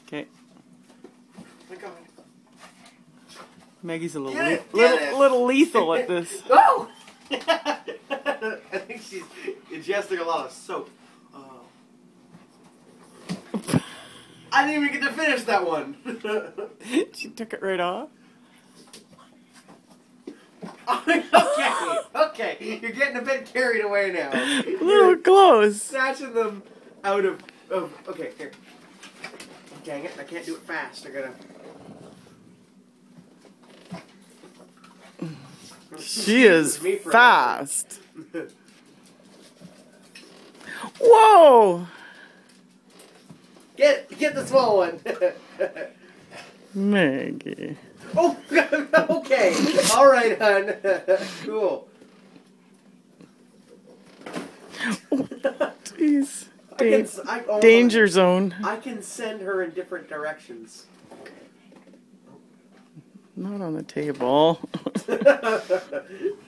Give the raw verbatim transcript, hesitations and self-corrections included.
Okay. Oh my God. Maggie's a little Get it, le get little, it. little lethal at this. Oh! I think she's ingesting a lot of soap. Oh. I didn't even get to finish that one. She took it right off. Okay, okay. You're getting a bit carried away now. A little You're close. snatching them out of, of... Okay, here. Dang it, I can't do it fast. I gotta... She is fast. Whoa! Get get the small one. Maggie. Oh, okay. All right, hon. Cool. Jeez. I can, I, oh Danger my. zone. I can send her in different directions. Not on the table.